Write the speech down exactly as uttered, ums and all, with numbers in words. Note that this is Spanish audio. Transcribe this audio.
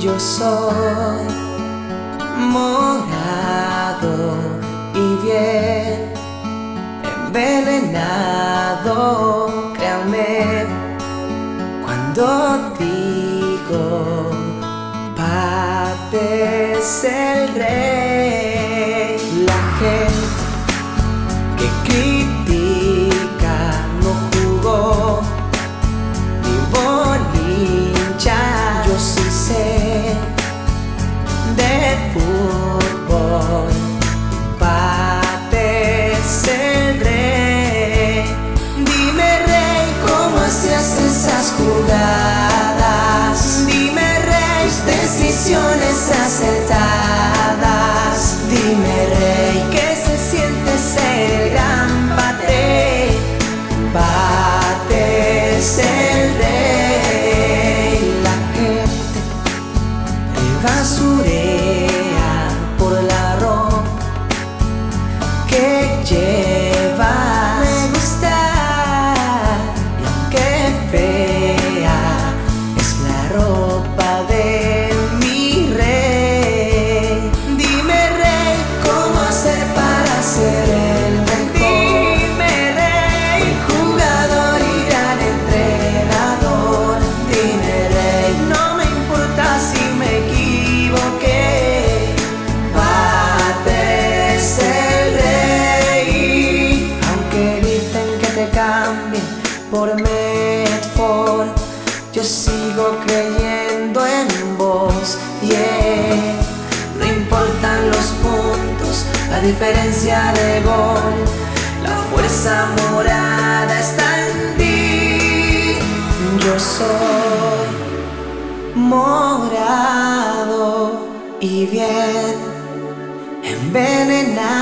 Yo soy morado y bien envenenado, créanme cuando digo Pape es el rey. La gente que critica no jugó ni bolincha. Yo sí sé de fútbol, Pape es el rey. Dime, rey, ¿cómo hacías esas jugadas? Dime, rey, tus decisiones acertadas. Dime, rey, ¿qué se siente ser el gran Pape? Pape es el rey. La gente basurea por la ropa que lleva. Me gusta, y aunque fea, es la ropa de mi rey. Dime, rey, ¿cómo hacer para ser el mejor? Dime, rey, buen jugador y gran entrenador. Dime, rey, no me importa si me equivoqué. Pape es el rey. Aunque griten que te cambien por Medford, yo sigo creyendo en vos, yeah. No importan los puntos, la diferencia de gol, la fuerza morada está en ti. Yo soy morado y bien envenenado.